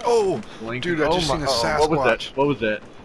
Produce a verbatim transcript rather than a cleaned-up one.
Oh, Blinking. dude, I oh just my, seen a uh-oh. What was that? Sasquatch. What was that?